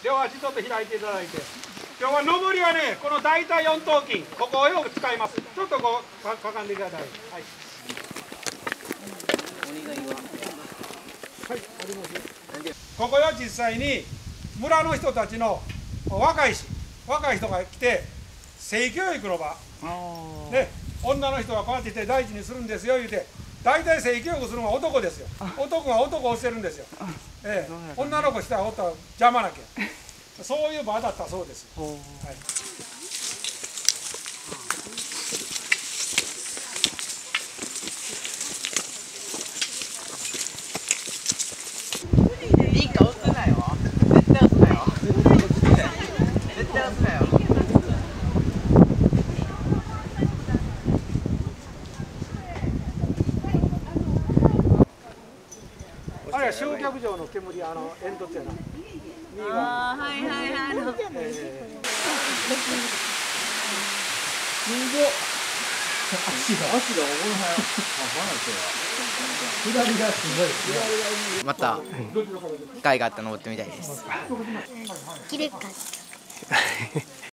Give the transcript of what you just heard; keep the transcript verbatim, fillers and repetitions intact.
両足ちょっと開いていただいて、今日は上りはね、この大腿四頭筋、ここをよく使います。ちょっとこうかかかんでいただいて、はい。はい、あります。ここよ、実際に村の人たちの若いし若い人が来て性教育の場で、女の人はこうやってして大事にするんですよ言うて、大体性教育するのは男ですよ。男が男を教えるんですよ。ええ、女の子したらおったら邪魔なきゃ。そういう場だったそうです。はい。 リンカ押すなよ。絶対押すなよ。絶対押すなよ。 あれは集客場の煙、あの煙突やな。 ああ、はいはいはい。あの。 足が足がおもろはや。左がすごいですね。 また機会があったら登ってみたいです。 きれいかった。